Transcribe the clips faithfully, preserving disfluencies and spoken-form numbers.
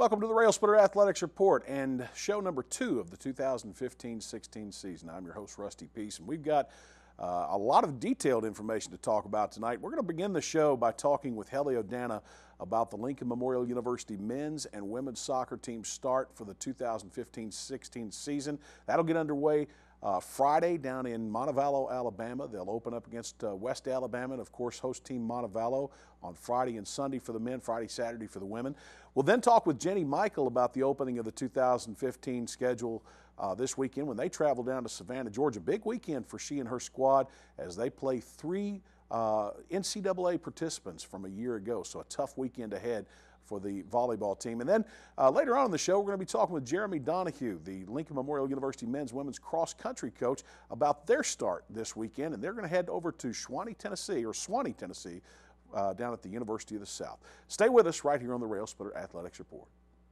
Welcome to the Railsplitter Athletics Report and show number two of the two thousand fifteen sixteen season. I'm your host, Rusty Peace, and we've got uh, a lot of detailed information to talk about tonight. We're going to begin the show by talking with Helio about the Lincoln Memorial University men's and women's soccer team start for the two thousand fifteen sixteen season. That'll get underway Uh, Friday down in Montevallo, Alabama. They'll open up against uh, West Alabama and, of course, host team Montevallo on Friday and Sunday for the men, Friday, Saturday for the women. We'll then talk with Jenny Michael about the opening of the two thousand fifteen schedule uh, this weekend when they travel down to Savannah, Georgia. Big weekend for she and her squad as they play three uh, N C double A participants from a year ago. So a tough weekend ahead for the volleyball team. And then uh, later on in the show, we're going to be talking with Jeremy Donahue, the Lincoln Memorial University men's women's cross-country coach, about their start this weekend. And they're going to head over to Shawnee, Tennessee, or Swanee, Tennessee, uh, down at the University of the South. Stay with us right here on the Railsplitter Athletics Report.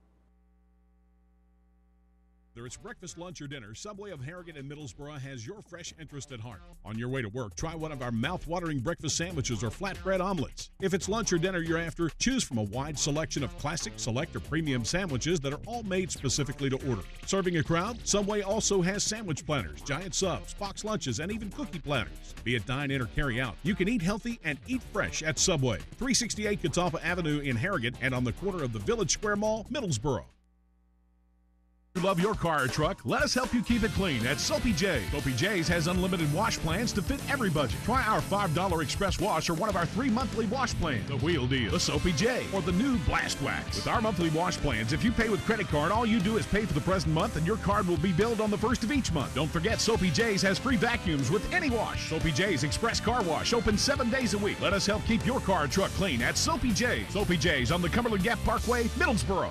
Whether it's breakfast, lunch, or dinner, Subway of Harrigan and Middlesboro has your fresh interest at heart. On your way to work, try one of our mouth-watering breakfast sandwiches or flatbread omelets. If it's lunch or dinner you're after, choose from a wide selection of classic, select, or premium sandwiches that are all made specifically to order. Serving a crowd, Subway also has sandwich planners, giant subs, box lunches, and even cookie platters. Be it dine in or carry out, you can eat healthy and eat fresh at Subway. three sixty-eight Catawba Avenue in Harrigan and on the corner of the Village Square Mall, Middlesboro. You love your car or truck? Let us help you keep it clean at Soapy J's. Soapy J's has unlimited wash plans to fit every budget. Try our five dollar express wash or one of our three monthly wash plans. The Wheel Deal, the Soapy J, or the new Blast Wax. With our monthly wash plans, if you pay with credit card, all you do is pay for the present month and your card will be billed on the first of each month. Don't forget, Soapy J's has free vacuums with any wash. Soapy J's Express Car Wash, open seven days a week. Let us help keep your car or truck clean at Soapy J's. Soapy J's on the Cumberland Gap Parkway, Middlesboro.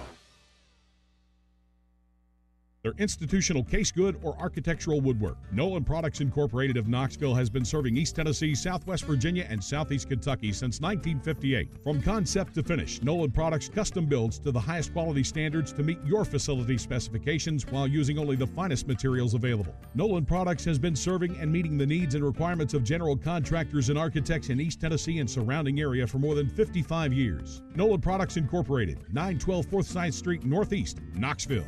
Their institutional case good or architectural woodwork. Nolan Products Incorporated of Knoxville has been serving East Tennessee, Southwest Virginia, and Southeast Kentucky since nineteen fifty-eight. From concept to finish, Nolan Products custom builds to the highest quality standards to meet your facility specifications while using only the finest materials available. Nolan Products has been serving and meeting the needs and requirements of general contractors and architects in East Tennessee and surrounding area for more than fifty-five years. Nolan Products Incorporated, nine twelve Forsyth Street Northeast, Knoxville.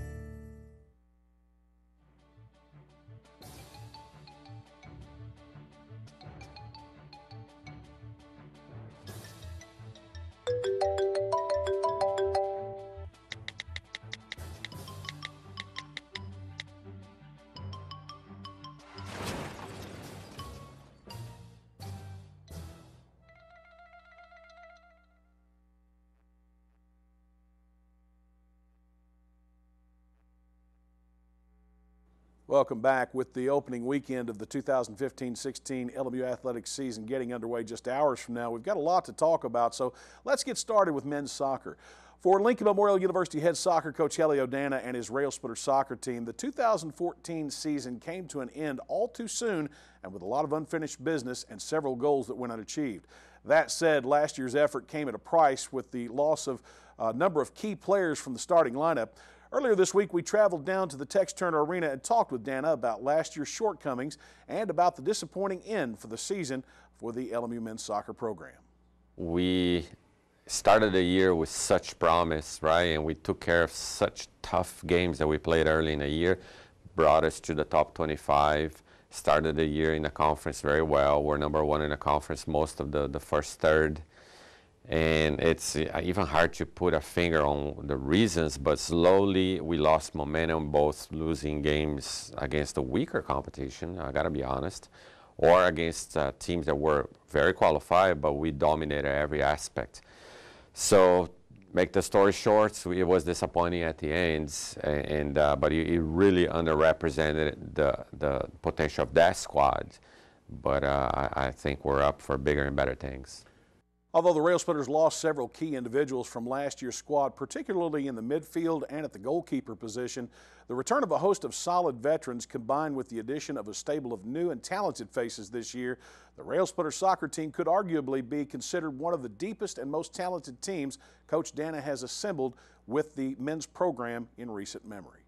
Welcome back. With the opening weekend of the two thousand fifteen sixteen L M U athletics season getting underway just hours from now, we've got a lot to talk about, so let's get started with men's soccer. For Lincoln Memorial University head soccer coach Helio and his Railsplitter soccer team, the two thousand fourteen season came to an end all too soon and with a lot of unfinished business and several goals that went unachieved. That said, last year's effort came at a price with the loss of a number of key players from the starting lineup. Earlier this week, we traveled down to the Tex Turner Arena and talked with Dana about last year's shortcomings and about the disappointing end for the season for the L M U men's soccer program. We started the year with such promise, right? And we took care of such tough games that we played early in the year, brought us to the top twenty-five, started the year in the conference very well. We're number one in the conference most of the, the first third. And it's even hard to put a finger on the reasons, but slowly we lost momentum, both losing games against the weaker competition, I gotta be honest, or against uh, teams that were very qualified, but we dominated every aspect. So, make the story short, it was disappointing at the ends, and uh, but it, it really underrepresented the, the potential of that squad. But uh, I, I think we're up for bigger and better things. Although the Railsplitters lost several key individuals from last year's squad, particularly in the midfield and at the goalkeeper position, the return of a host of solid veterans combined with the addition of a stable of new and talented faces this year, the Railsplitter soccer team could arguably be considered one of the deepest and most talented teams Coach Dana has assembled with the men's program in recent memory.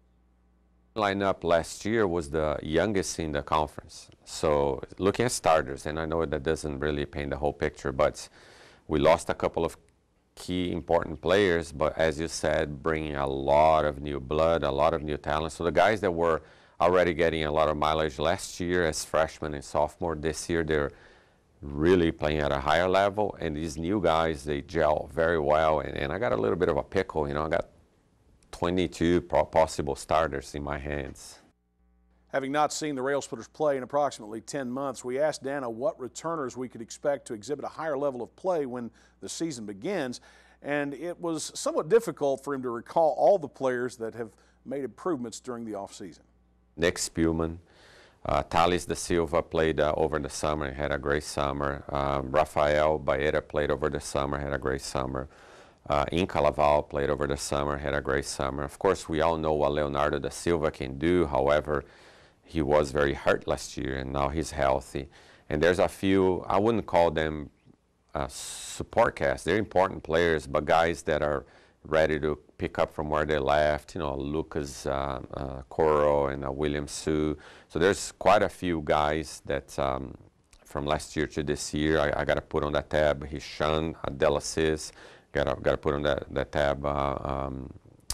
Lineup last year was the youngest in the conference. So looking at starters, and I know that doesn't really paint the whole picture, but we lost a couple of key important players, but as you said, bringing a lot of new blood, a lot of new talent. So the guys that were already getting a lot of mileage last year as freshmen and sophomore, this year they're really playing at a higher level, and these new guys, they gel very well, and, and I got a little bit of a pickle, you know, I got twenty-two possible starters in my hands. Having not seen the Railsplitters play in approximately ten months, we asked Dana what returners we could expect to exhibit a higher level of play when the season begins, and it was somewhat difficult for him to recall all the players that have made improvements during the offseason. Nick Spielman, uh, Thales da Silva played uh, over the summer and had a great summer. Um, Rafael Baeta played over the summer, had a great summer. Uh, Inca Laval played over the summer, had a great summer. Of course, we all know what Leonardo da Silva can do. However, he was very hurt last year, and now he's healthy. And there's a few, I wouldn't call them uh, support cast. They're important players, but guys that are ready to pick up from where they left, you know, Lucas uh, uh, Coro and uh, William Sue. So there's quite a few guys that um, from last year to this year, I, I got to put on that tab. Hishan uh, Delassis, got to got to put on that, that tab. Uh, um,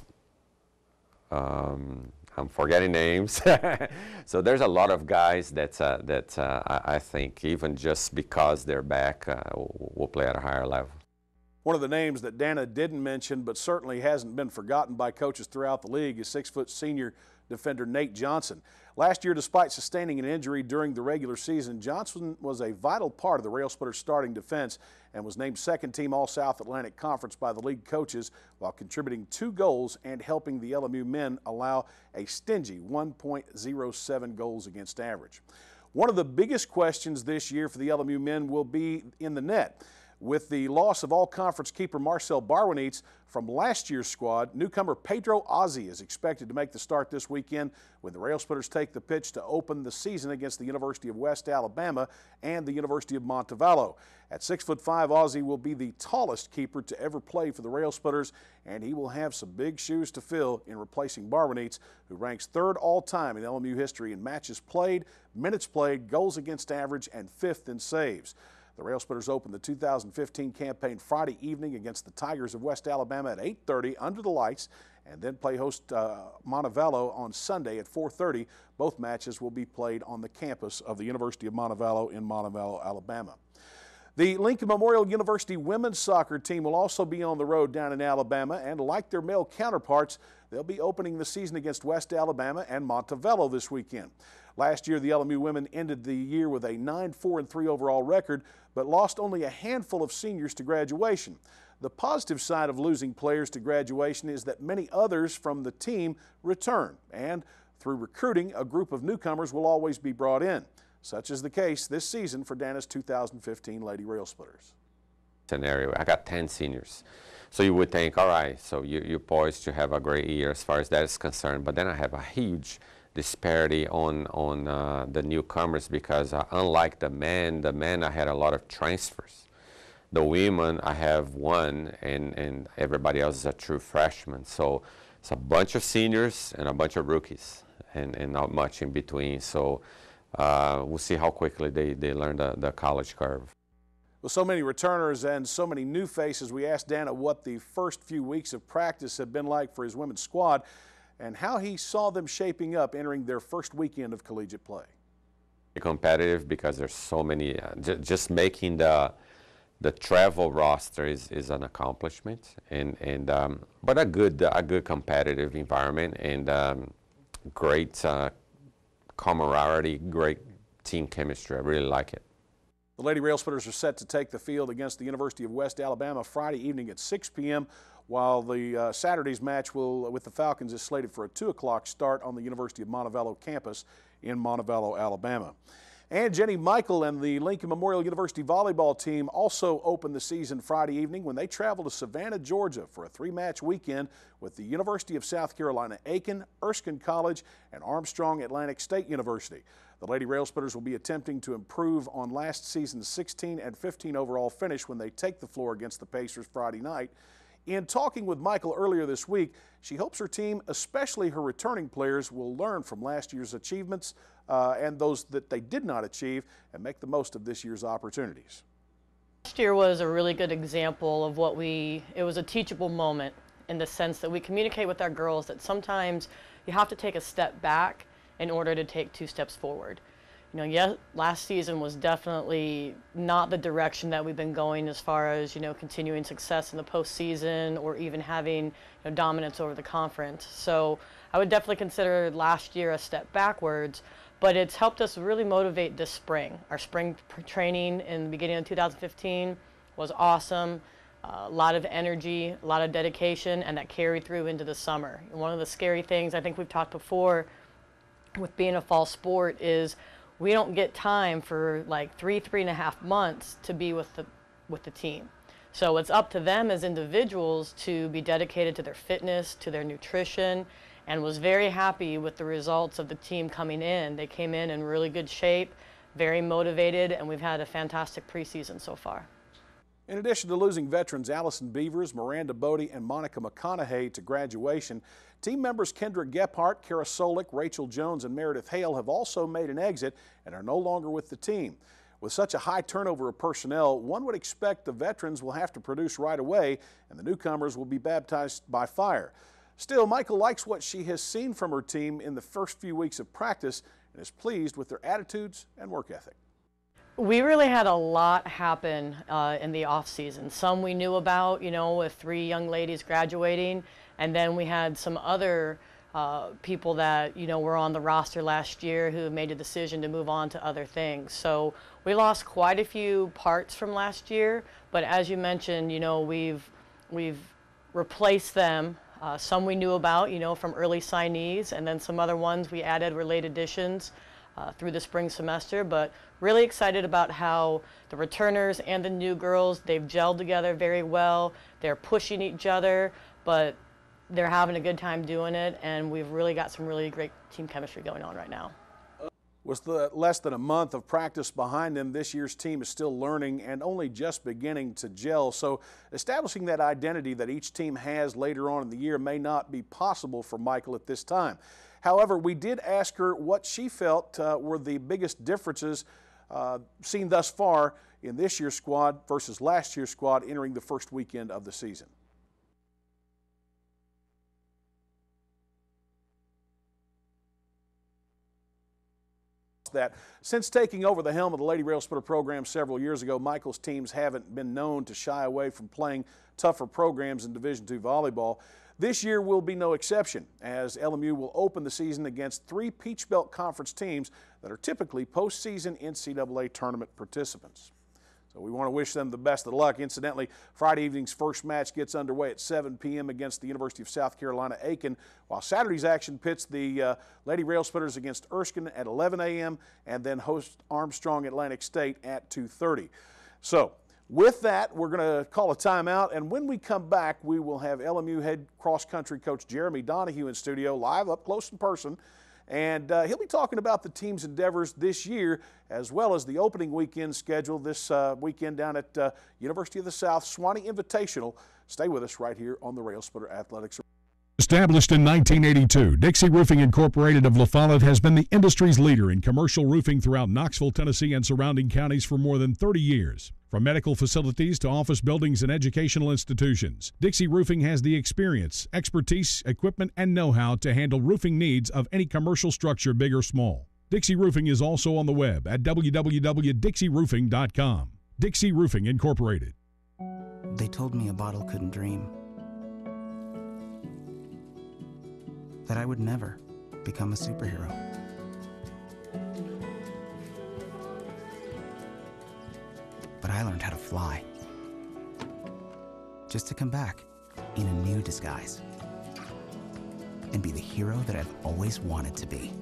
um, I'm forgetting names. So there's a lot of guys that, uh, that uh, I, I think even just because they're back uh, will play at a higher level. One of the names that Dana didn't mention but certainly hasn't been forgotten by coaches throughout the league is six-foot senior defender Nate Johnson. Last year, despite sustaining an injury during the regular season, Johnson was a vital part of the Railsplitters starting defense and was named second team All-South Atlantic Conference by the league coaches while contributing two goals and helping the L M U men allow a stingy one point oh seven goals against average. One of the biggest questions this year for the L M U men will be in the net. With the loss of all-conference keeper Marcel Barwanitz from last year's squad, newcomer Pedro Ozzie is expected to make the start this weekend when the Railsplitters take the pitch to open the season against the University of West Alabama and the University of Montevallo. At six foot five, Ozzie will be the tallest keeper to ever play for the Railsplitters, and he will have some big shoes to fill in replacing Barwanitz, who ranks third all-time in L M U history in matches played, minutes played, goals against average, and fifth in saves. The Railsplitters open the two thousand fifteen campaign Friday evening against the Tigers of West Alabama at eight thirty under the lights, and then play host uh, Montevallo on Sunday at four thirty. Both matches will be played on the campus of the University of Montevallo in Montevallo, Alabama. The Lincoln Memorial University women's soccer team will also be on the road down in Alabama, and like their male counterparts, they'll be opening the season against West Alabama and Montevallo this weekend. Last year, the L M U women ended the year with a nine four and three overall record, but lost only a handful of seniors to graduation. The positive side of losing players to graduation is that many others from the team return, and through recruiting, a group of newcomers will always be brought in. Such is the case this season for Dana's two thousand fifteen Lady Railsplitters. Scenario, I got ten seniors. So you would think, all right, so you, you're poised to have a great year as far as that is concerned, but then I have a huge disparity on on uh, the newcomers because uh, unlike the men, the men I had a lot of transfers. The women I have one, and and everybody else is a true freshman. So it's a bunch of seniors and a bunch of rookies, and and not much in between. So uh, we'll see how quickly they they learn the, the college curve. With so many returners and so many new faces, we asked Dana what the first few weeks of practice have been like for his women's squad, and how he saw them shaping up entering their first weekend of collegiate play. Competitive because there's so many, uh, j just making the the travel roster is, is an accomplishment, and, and um, but a good, a good competitive environment, and um, great uh, camaraderie, great team chemistry. I really like it. The Lady Railsplitters are set to take the field against the University of West Alabama Friday evening at six p m, while the uh, Saturday's match will, with the Falcons is slated for a two o'clock start on the University of Montevallo campus in Montevallo, Alabama. And Jenny Michael and the Lincoln Memorial University volleyball team also open the season Friday evening when they travel to Savannah, Georgia for a three-match weekend with the University of South Carolina Aiken, Erskine College, and Armstrong Atlantic State University. The Lady Railsplitters will be attempting to improve on last season's sixteen and fifteen overall finish when they take the floor against the Pacers Friday night. In talking with Michael earlier this week, she hopes her team, especially her returning players, will learn from last year's achievements uh, and those that they did not achieve and make the most of this year's opportunities. Last year was a really good example of what we, it was a teachable moment in the sense that we communicate with our girls that sometimes you have to take a step back in order to take two steps forward. You know, yes, last season was definitely not the direction that we've been going as far as, you know, continuing success in the postseason or even having, you know, dominance over the conference. So I would definitely consider last year a step backwards, but it's helped us really motivate this spring. Our spring training in the beginning of two thousand fifteen was awesome. Uh, a lot of energy, a lot of dedication, and that carried through into the summer. And one of the scary things, I think we've talked before with being a fall sport, is we don't get time for like three, three and a half months to be with the, with the team. So it's up to them as individuals to be dedicated to their fitness, to their nutrition, and was very happy with the results of the team coming in. They came in in really good shape, very motivated, and we've had a fantastic preseason so far. In addition to losing veterans Allison Beavers, Miranda Bodie, and Monica McConaughey to graduation, team members Kendra Gephardt, Kara Solik, Rachel Jones, and Meredith Hale have also made an exit and are no longer with the team. With such a high turnover of personnel, one would expect the veterans will have to produce right away and the newcomers will be baptized by fire. Still, Michael likes what she has seen from her team in the first few weeks of practice and is pleased with their attitudes and work ethic. We really had a lot happen uh, in the off season. Some we knew about, you know, with three young ladies graduating, and then we had some other uh, people that, you know, were on the roster last year who made a decision to move on to other things. So we lost quite a few parts from last year, but as you mentioned, you know, we've we've replaced them. Uh, some we knew about, you know, from early signees, and then some other ones we added were late additions uh, through the spring semester. But really excited about how the returners and the new girls, they've gelled together very well. They're pushing each other, but they're having a good time doing it, and we've really got some really great team chemistry going on right now. With the less than a month of practice behind them, this year's team is still learning and only just beginning to gel. So establishing that identity that each team has later on in the year may not be possible for Michael at this time. However, we did ask her what she felt uh, were the biggest differences uh, seen thus far in this year's squad versus last year's squad entering the first weekend of the season. That since taking over the helm of the Lady Railsplitter program several years ago, Michael's teams haven't been known to shy away from playing tougher programs in Division two volleyball. This year will be no exception, as L M U will open the season against three Peach Belt Conference teams that are typically postseason N C double A tournament participants. So we want to wish them the best of luck. Incidentally, Friday evening's first match gets underway at seven p m against the University of South Carolina Aiken, while Saturday's action pits the uh, Lady Railsplitters against Erskine at eleven a m and then host Armstrong Atlantic State at two thirty. So with that, we're going to call a timeout, and when we come back, we will have L M U head cross-country coach Jeremy Donahue in studio, live up close in person. And uh, he'll be talking about the team's endeavors this year, as well as the opening weekend schedule this uh, weekend down at uh, University of the South Swanee Invitational. Stay with us right here on the Railsplitter Athletics. Established in nineteen eighty-two, Dixie Roofing Incorporated of La Follette has been the industry's leader in commercial roofing throughout Knoxville, Tennessee, and surrounding counties for more than thirty years. From medical facilities to office buildings and educational institutions, Dixie Roofing has the experience, expertise, equipment, and know-how to handle roofing needs of any commercial structure, big or small. Dixie Roofing is also on the web at w w w dot dixie roofing dot com. Dixie Roofing Incorporated. They told me a bottle couldn't dream, that I would never become a superhero. But I learned how to fly, just to come back in a new disguise and be the hero that I've always wanted to be.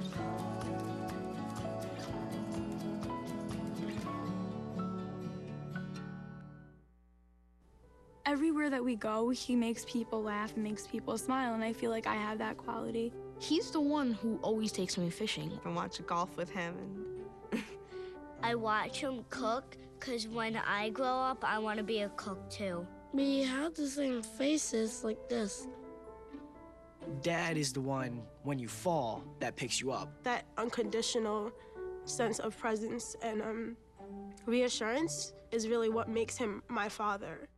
Everywhere that we go, he makes people laugh and makes people smile, and I feel like I have that quality. He's the one who always takes me fishing. I watch golf with him. And I watch him cook, because when I grow up, I want to be a cook too. We have the same faces like this. Dad is the one, when you fall, that picks you up. That unconditional sense of presence and um, reassurance is really what makes him my father.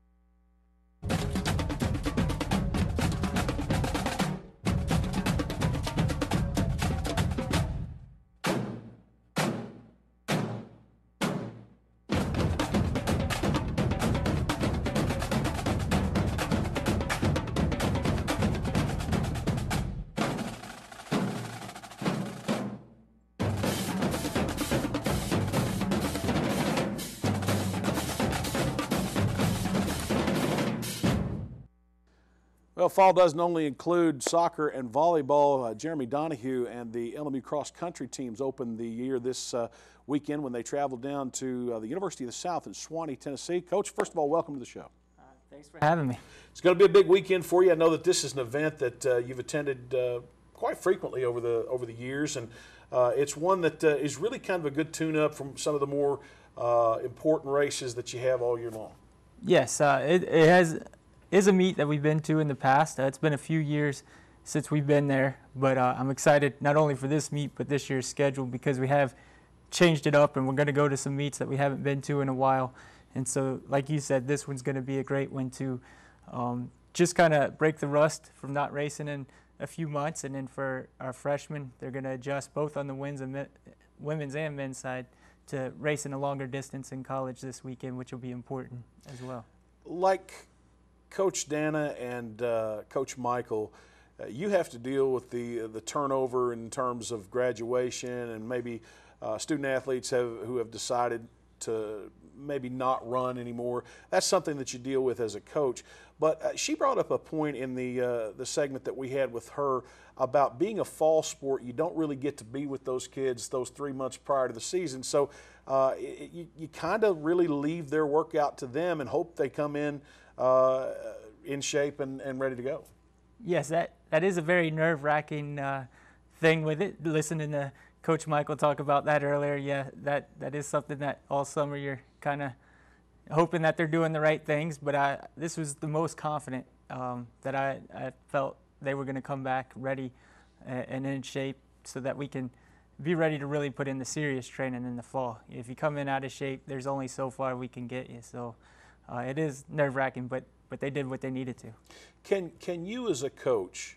Well, fall doesn't only include soccer and volleyball. Uh, Jeremy Donahue and the L M U cross country teams opened the year this uh, weekend when they traveled down to uh, the University of the South in Swanee, Tennessee. Coach, first of all, welcome to the show. Uh, thanks for having me. It's going to be a big weekend for you. I know that this is an event that uh, you've attended uh, quite frequently over the over the years, and uh, it's one that uh, is really kind of a good tune-up from some of the more uh, important races that you have all year long. Yes, uh, it, it has. is a meet that we've been to in the past. Uh, it's been a few years since we've been there, but uh, I'm excited not only for this meet, but this year's schedule, because we have changed it up and we're going to go to some meets that we haven't been to in a while. And so, like you said, this one's going to be a great one to um, just kind of break the rust from not racing in a few months. And then for our freshmen, they're going to adjust both on the wins and women's and men's side to racing a longer distance in college this weekend, which will be important as well. Like Coach Dana and uh, Coach Michael, uh, you have to deal with the uh, the turnover in terms of graduation, and maybe uh, student athletes have who have decided to maybe not run anymore. That's something that you deal with as a coach. But uh, she brought up a point in the uh, the segment that we had with her about being a fall sport. You don't really get to be with those kids those three months prior to the season, so uh, it, you, you kind of really leave their workout to them and hope they come in Uh, in shape and, and ready to go. Yes, that, that is a very nerve-wracking uh, thing with it. Listening to Coach Michael talk about that earlier, yeah, that, that is something that all summer you're kind of hoping that they're doing the right things. But I, this was the most confident um, that I, I felt they were going to come back ready and, and in shape, so that we can be ready to really put in the serious training in the fall. If you come in out of shape, there's only so far we can get you. So. Uh, it is nerve-wracking, but but they did what they needed to. Can can you as a coach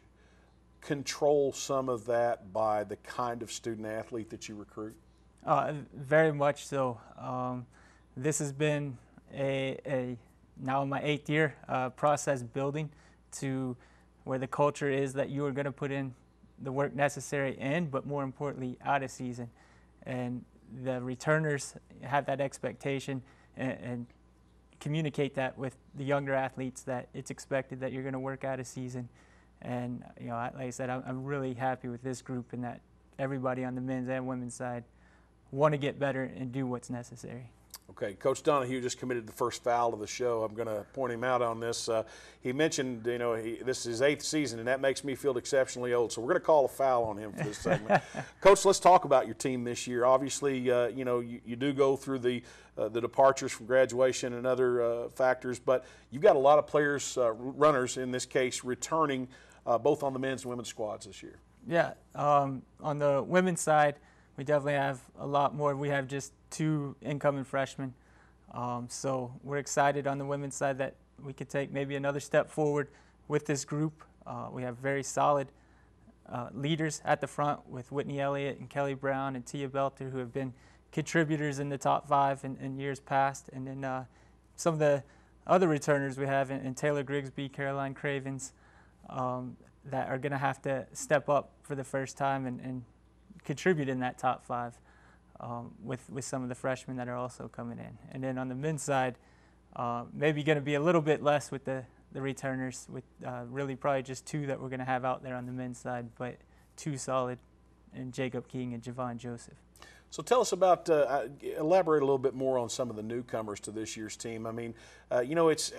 control some of that by the kind of student athlete that you recruit? Uh, very much so. Um, this has been a, a now in my eighth year uh, process building to where the culture is that you are going to put in the work necessary in, but more importantly, out of season. And the returners have that expectation and, and communicate that with the younger athletes, that it's expected that you're going to work out a season. And you know, like I said, I'm, I'm really happy with this group, and that everybody on the men's and women's side want to get better and do what's necessary. Okay, Coach Donahue just committed the first foul of the show. I'm going to point him out on this. Uh, he mentioned, you know, he, this is his eighth season, and that makes me feel exceptionally old. So we're going to call a foul on him for this segment. Coach, let's talk about your team this year. Obviously, uh, you know, you, you do go through the uh, the departures from graduation and other uh, factors, but you've got a lot of players, uh, runners in this case, returning uh, both on the men's and women's squads this year. Yeah, um, on the women's side, we definitely have a lot more. We have just two incoming freshmen. Um, so we're excited on the women's side that we could take maybe another step forward with this group. Uh, we have very solid uh, leaders at the front with Whitney Elliott and Kelly Brown and Tia Belter, who have been contributors in the top five in, in years past. And then uh, some of the other returners we have in, in Taylor Grigsby, Caroline Cravens, um, that are going to have to step up for the first time and, and contribute in that top five um, with, with some of the freshmen that are also coming in. And then on the men's side, uh, maybe going to be a little bit less with the, the returners, with uh, really probably just two that we're going to have out there on the men's side, but two solid, and Jacob King and Javon Joseph. So tell us about, uh, elaborate a little bit more on some of the newcomers to this year's team. I mean, uh, you know, it's,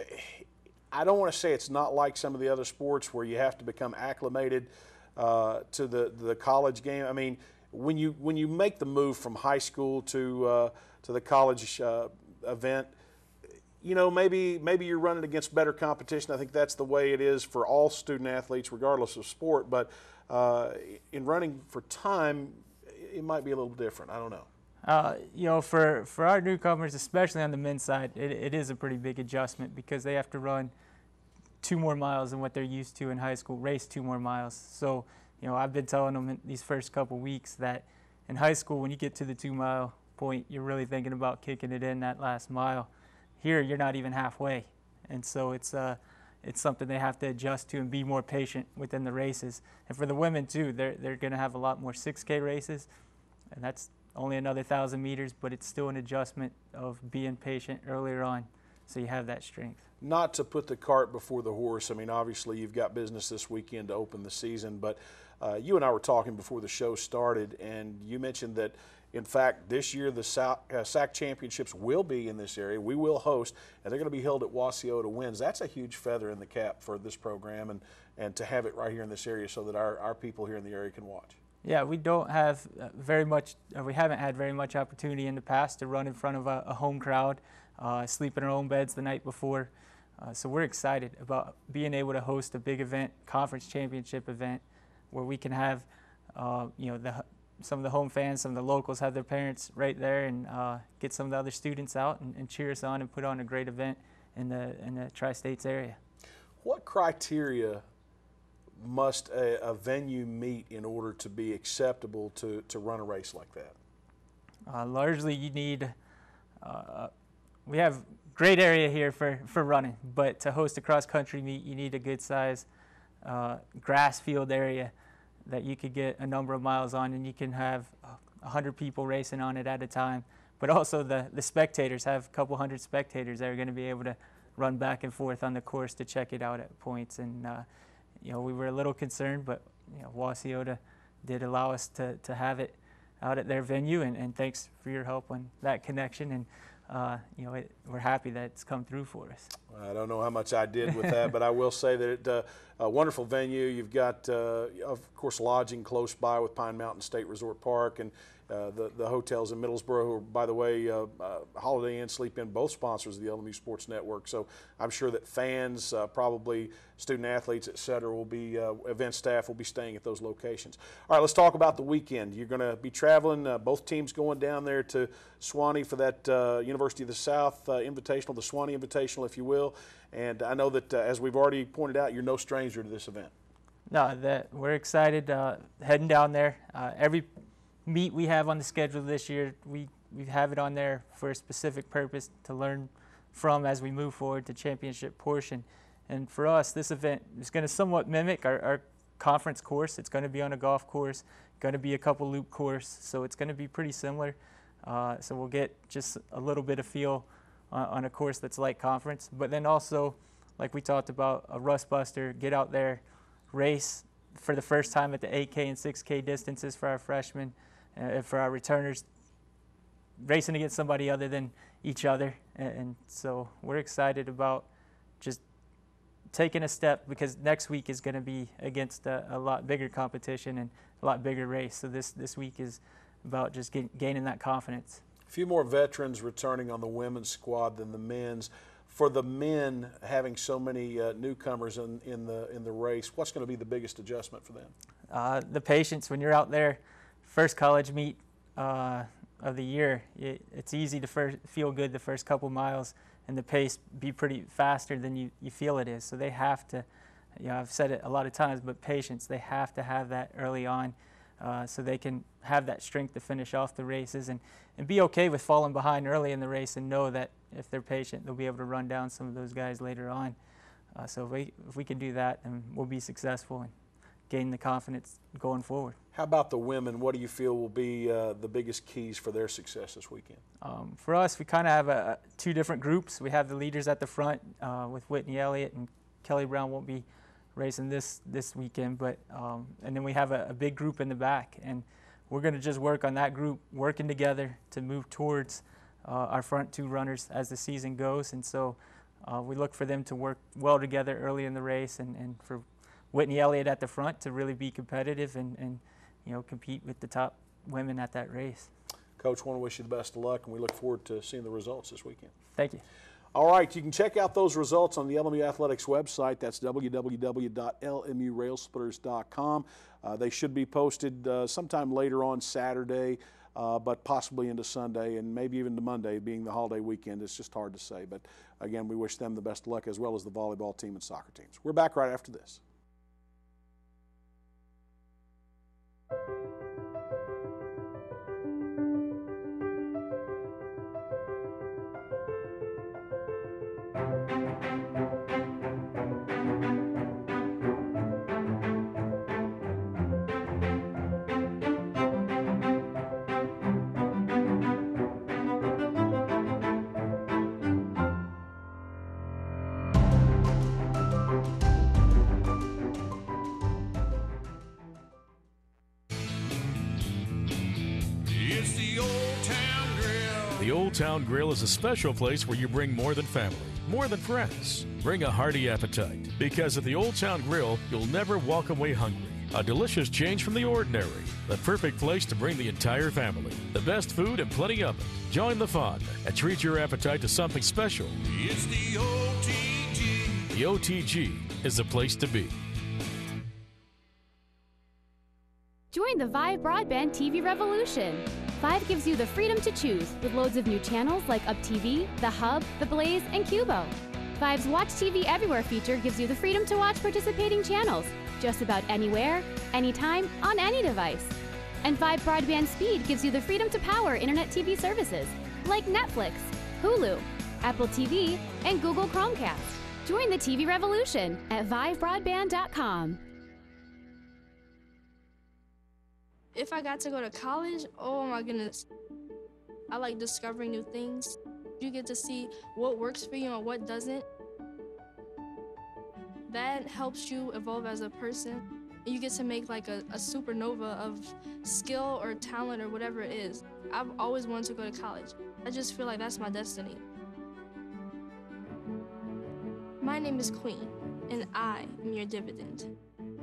I don't want to say it's not like some of the other sports where you have to become acclimated uh, to the, the college game. I mean, when you when you make the move from high school to uh, to the college uh, event, you know, maybe maybe you're running against better competition. I think that's the way it is for all student athletes, regardless of sport. But uh, in running for time, it might be a little different. I don't know. Uh, you know, for, for our newcomers, especially on the men's side, it, it is a pretty big adjustment because they have to run two more miles than what they're used to in high school, race two more miles. So, you know, I've been telling them in these first couple weeks that in high school, when you get to the two-mile point, you're really thinking about kicking it in that last mile. Here, you're not even halfway, and so it's uh, it's something they have to adjust to and be more patient within the races. And for the women too, they're they're going to have a lot more six K races, and that's only another thousand meters, but it's still an adjustment of being patient earlier on, so you have that strength. Not to put the cart before the horse, I mean, obviously you've got business this weekend to open the season, but uh, you and I were talking before the show started, and you mentioned that, in fact, this year the S A C, uh, S A C championships will be in this area. We will host, and they're going to be held at Wauseota Winds. That's a huge feather in the cap for this program, and, and to have it right here in this area so that our, our people here in the area can watch. Yeah, we don't have very much, or we haven't had very much opportunity in the past to run in front of a, a home crowd, uh, sleep in our own beds the night before. Uh, so we're excited about being able to host a big event, conference championship event, where we can have, uh, you know, the, some of the home fans, some of the locals have their parents right there, and uh, get some of the other students out and, and cheer us on and put on a great event in the in the Tri-States area. What criteria must a, a venue meet in order to be acceptable to, to run a race like that? Uh, largely, you need, uh, we have great area here for, for running, but to host a cross-country meet, you need a good size uh, grass field area that you could get a number of miles on, and you can have a hundred people racing on it at a time. But also the, the spectators, have a couple hundred spectators that are going to be able to run back and forth on the course to check it out at points. And uh, you know, we were a little concerned, but you know, Wauseota did allow us to, to have it out at their venue, and, and thanks for your help on that connection. And uh, you know, it, we're happy that it's come through for us. I don't know how much I did with that, but I will say that it, uh, a wonderful venue. You've got, uh, of course, lodging close by with Pine Mountain State Resort Park, and uh, the, the hotels in Middlesboro, who are, by the way, uh, uh, Holiday Inn, Sleep Inn, both sponsors of the L M U Sports Network. So I'm sure that fans, uh, probably student athletes, et cetera, will be, uh, event staff will be staying at those locations. All right, let's talk about the weekend. You're going to be traveling, uh, both teams going down there to Suwanee for that uh, University of the South uh, Invitational, the Suwanee Invitational, if you will. And I know that, uh, as we've already pointed out, you're no stranger to this event. No, that we're excited uh, heading down there. Uh, every meet we have on the schedule this year, we, we have it on there for a specific purpose to learn from as we move forward to championship portion. And for us, this event is going to somewhat mimic our, our conference course. It's going to be on a golf course, going to be a couple loop course, so it's going to be pretty similar. Uh, so we'll get just a little bit of feel on, on a course that's like conference, but then also, like we talked about, a rust buster, get out there, race for the first time at the eight K and six K distances for our freshmen, uh, for our returners, racing against somebody other than each other. And, and so we're excited about just taking a step, because next week is going to be against a, a lot bigger competition and a lot bigger race. So this, this week is about just get, gaining that confidence. A few more veterans returning on the women's squad than the men's. For the men, having so many uh, newcomers in, in, the, in the race, what's going to be the biggest adjustment for them? Uh, the patience. When you're out there, first college meet uh, of the year, it, it's easy to first feel good the first couple miles, and the pace be pretty faster than you, you feel it is. So they have to, you know, I've said it a lot of times, but patience, they have to have that early on uh, so they can have that strength to finish off the races, and, and be okay with falling behind early in the race, and know that if they're patient, they'll be able to run down some of those guys later on. Uh, so if we, if we can do that, then we'll be successful and gain the confidence going forward. How about the women? What do you feel will be uh, the biggest keys for their success this weekend? Um, for us, we kind of have a, two different groups. We have the leaders at the front uh, with Whitney Elliott, and Kelly Brown won't be racing this this weekend, but um, and then we have a, a big group in the back, and we're going to just work on that group, working together to move towards uh, our front two runners as the season goes. And so uh, we look for them to work well together early in the race, and, and for Whitney Elliott at the front to really be competitive and, and you know, compete with the top women at that race. Coach, I want to wish you the best of luck, and we look forward to seeing the results this weekend. Thank you. All right, you can check out those results on the L M U Athletics website. That's w w w dot l m u rail splitters dot com. Uh, they should be posted uh, sometime later on Saturday. uh, but possibly into Sunday and maybe even to Monday, being the holiday weekend. It's just hard to say. But again, we wish them the best of luck, as well as the volleyball team and soccer teams. We're back right after this. It's the Old Town Grill. The Old Town Grill is a special place where you bring more than family, more than friends. Bring a hearty appetite, because at the Old Town Grill, you'll never walk away hungry. A delicious change from the ordinary. The perfect place to bring the entire family. The best food and plenty of it. Join the fun and treat your appetite to something special. It's the O T G. The O T G is the place to be. Join the Vive Broadband T V revolution. Vive gives you the freedom to choose with loads of new channels like Up T V, The Hub, The Blaze, and Cubo. Vive's Watch T V Everywhere feature gives you the freedom to watch participating channels just about anywhere, anytime, on any device. And Vive Broadband Speed gives you the freedom to power internet T V services like Netflix, Hulu, Apple T V, and Google Chromecast. Join the T V revolution at vive broadband dot com. If I got to go to college, oh my goodness. I like discovering new things. You get to see what works for you and what doesn't. That helps you evolve as a person. You get to make like a, a supernova of skill or talent or whatever it is. I've always wanted to go to college. I just feel like that's my destiny. My name is Queen, and I am your dividend.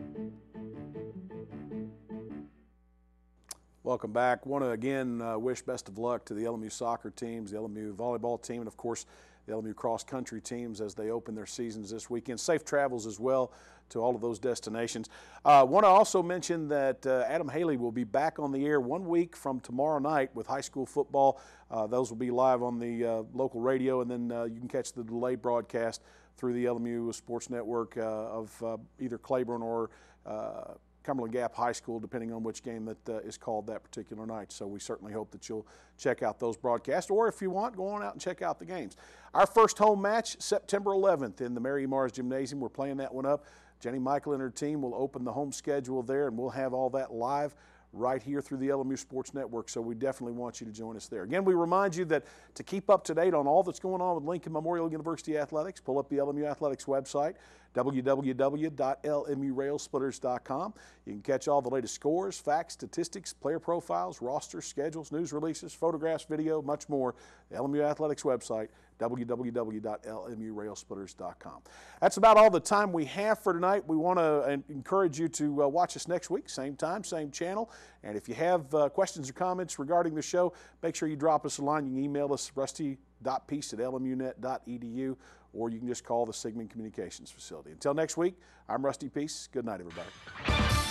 Welcome back. Want to again uh, wish best of luck to the L M U soccer teams, the L M U volleyball team, and of course the L M U cross country teams as they open their seasons this weekend. Safe travels as well to all of those destinations. I uh, want to also mention that uh, Adam Haley will be back on the air one week from tomorrow night with high school football. Uh, those will be live on the uh, local radio, and then uh, you can catch the delayed broadcast through the L M U Sports Network uh, of uh, either Claiborne or uh, Cumberland Gap High School, depending on which game that uh, is called that particular night. So we certainly hope that you'll check out those broadcasts, or if you want, go on out and check out the games. Our first home match, September eleventh in the Mary Mars Gymnasium. We're playing that one up. Jenny Michael and her team will open the home schedule there, and we'll have all that live right here through the L M U Sports Network, so we definitely want you to join us there. Again, we remind you that to keep up to date on all that's going on with Lincoln Memorial University Athletics, pull up the L M U Athletics website, w w w dot l m u railsplitters dot com. You can catch all the latest scores, facts, statistics, player profiles, rosters, schedules, news releases, photographs, video, much more. The L M U Athletics website, w w w dot l m u railsplitters dot com. That's about all the time we have for tonight. We want to encourage you to uh, watch us next week, same time, same channel. And if you have uh, questions or comments regarding the show, make sure you drop us a line. You can email us rusty dot peace at l m u net dot e d u, or you can just call the Sigmund Communications Facility. Until next week, I'm Rusty Peace. Good night, everybody.